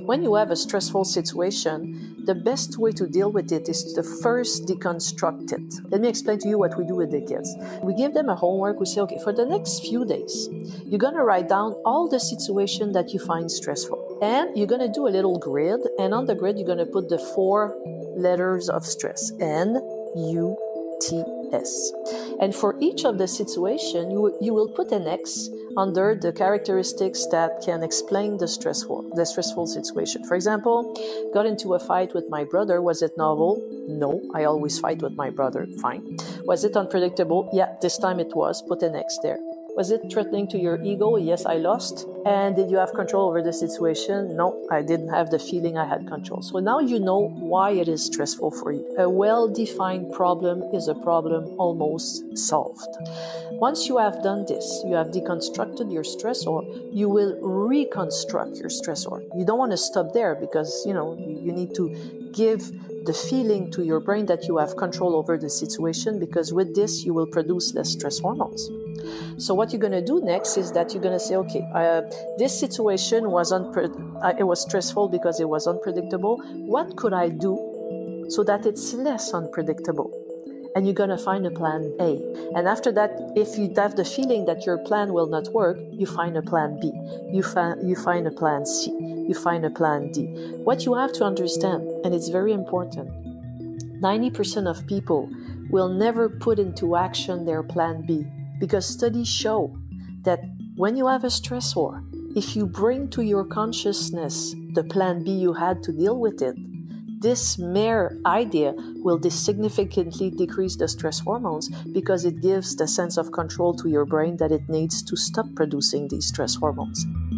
when you have a stressful situation, the best way to deal with it is to first deconstruct it. Let me explain to you what we do with the kids. We give them a homework. We say, okay, for the next few days, you're going to write down all the situations that you find stressful. And you're going to do a little grid. And on the grid, you're going to put the 4 letters of stress. N, U, T, S. And for each of the situation, you will put an X under the characteristics that can explain the stressful situation. For example, got into a fight with my brother. Was it novel? No, I always fight with my brother. Fine. Was it unpredictable? Yeah, this time it was. Put an X there. Was it threatening to your ego? Yes, I lost. And did you have control over the situation? No, I didn't have the feeling I had control. So now you know why it is stressful for you. A well-defined problem is a problem almost solved. Once you have done this, you have deconstructed your stressor, you will reconstruct your stressor. You don't want to stop there because, you need to give the feeling to your brain that you have control over the situation, because with this, you will produce less stress hormones. So what you're going to do next is that you're going to say, okay, this situation was it was stressful because it was unpredictable. What could I do so that it's less unpredictable? And you're going to find a plan A. And after that, if you have the feeling that your plan will not work, you find a plan B. You find a plan C. You find a plan D. What you have to understand, and it's very important, 90% of people will never put into action their plan B, because studies show that when you have a stressor, if you bring to your consciousness the plan B you had to deal with it, this mere idea will significantly decrease the stress hormones, because it gives the sense of control to your brain that it needs to stop producing these stress hormones.